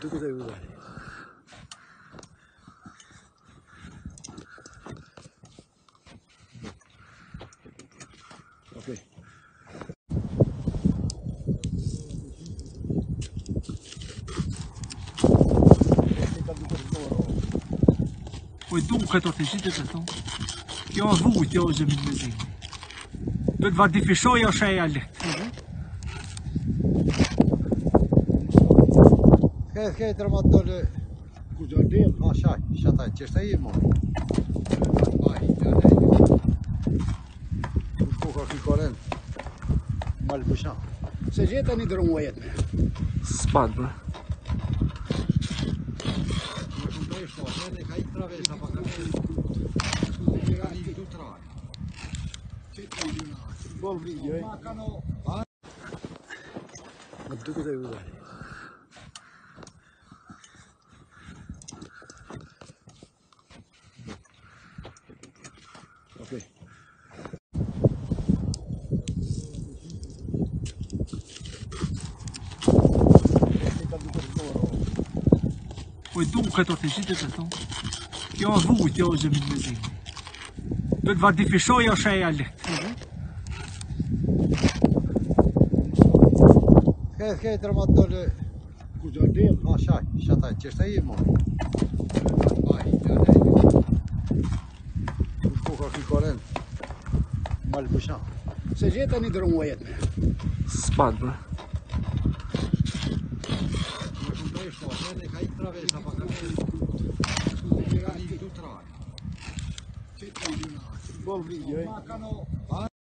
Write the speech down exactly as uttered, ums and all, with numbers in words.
do que devo usar. Ok. Och i donskött åt sig det så. Jag vot jag som min musik. Det var det för så jag säger lätt. خير خير ترى ما تدور كوجاندين ها شاي شاي تشتهي مو كوكا في كورن مال بوشان سجيتني درون ويتنا Spadba. Buon video, eh? Ma tu cosa devi usare? Ok. Och i donskött åt sig det så. Jag vot jag som min musik. Det var det för så jag säger lätt. خير خير ترى ما تدور كوجاندين ها شاي شاي تشتهي مو كوكا في كورن مال بوشان سجيتني درون ويتنا Spadba. Buon video, eh?